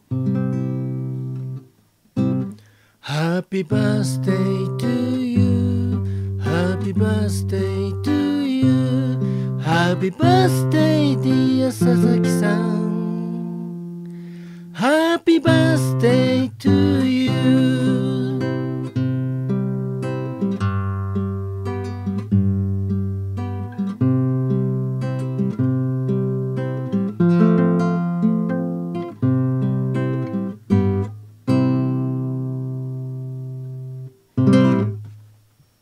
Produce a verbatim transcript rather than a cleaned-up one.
Happy birthday to you. Happy birthday to you. Happy birthday dear 佐々木さん。Happy birthday